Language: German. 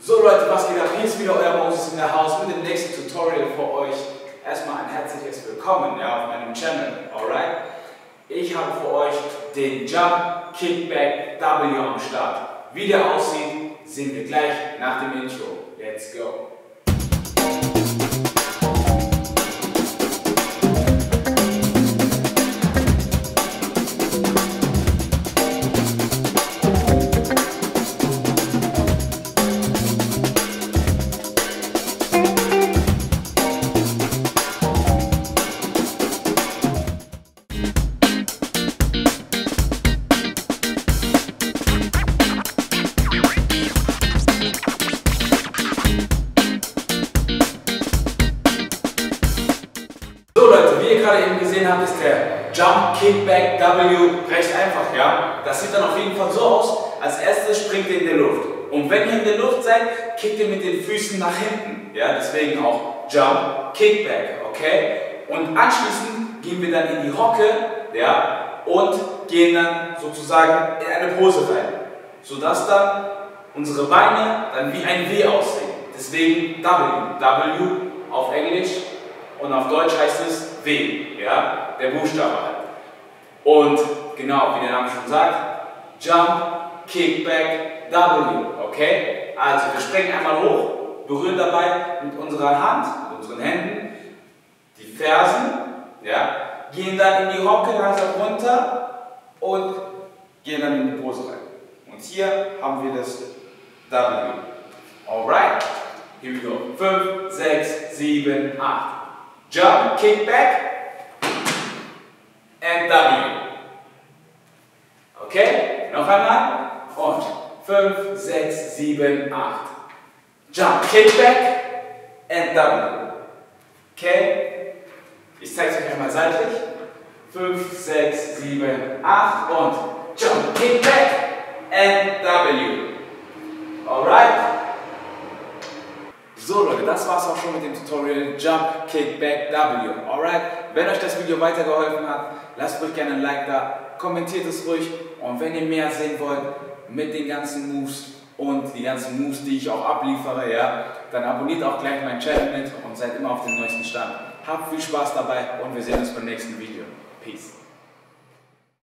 So Leute, was geht ab? Hier ist wieder euer Moses in der Haus mit dem nächsten Tutorial für euch. Erstmal ein herzliches Willkommen auf meinem Channel, alright? Ich habe für euch den Jump Kickback W am Start. Wie der aussieht, sehen wir gleich nach dem Intro. Let's go! So Leute, wie ihr gerade eben gesehen habt, ist der Jump Kickback W recht einfach, ja. Das sieht dann auf jeden Fall so aus, als erstes springt ihr in der Luft. Und wenn ihr in der Luft seid, kickt ihr mit den Füßen nach hinten, ja. Deswegen auch Jump Kickback, okay. Und anschließend gehen wir dann in die Hocke, ja, und gehen dann sozusagen in eine Pose rein, sodass dann unsere Beine dann wie ein W aussehen. Deswegen W auf Englisch. Und auf Deutsch heißt es W, ja, der Buchstabe halt. Und genau, wie der Name schon sagt, Jump, Kickback, W, okay? Also wir springen einmal hoch, berühren dabei mit unserer Hand, mit unseren Händen, die Fersen, ja, gehen dann in die Hocke langsam runter und gehen dann in die Pose rein. Und hier haben wir das W. Alright, here we go. 5, 6, 7, 8. Jump, Kickback and W. Okay? Noch einmal. Und 5, 6, 7, 8. Jump, Kickback and W. Okay? Ich zeige es euch einmal seitlich. 5, 6, 7, 8 und Jump, Kickback and W. Alright? So Leute, das war's auch schon mit dem Tutorial Jump, Kickback, W. Alright? Wenn euch das Video weitergeholfen hat, lasst ruhig gerne ein Like da, kommentiert es ruhig und wenn ihr mehr sehen wollt mit den ganzen Moves und die ganzen Moves, die ich auch abliefere, ja, dann abonniert auch gleich meinen Channel mit und seid immer auf dem neuesten Stand. Habt viel Spaß dabei und wir sehen uns beim nächsten Video. Peace.